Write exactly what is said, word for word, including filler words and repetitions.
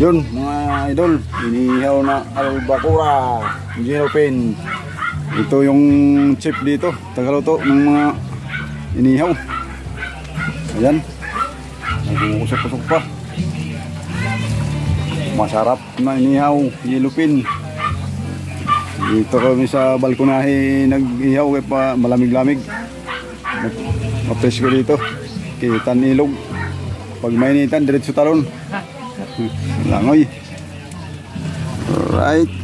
Yun mga idol, inihaw na albacora, Jalapin. Ito yung chip dito, tagaluto ng mga inihaw. Ayan, nag-uusok-usok pa. Masarap na inihaw, Jalapin. Dito kami sa balkonahe nag-ihaw kaya pa malamig-lamig. Mapresko dito, kita nilog. Pag mainitan, diretso talon. Langoy. Right.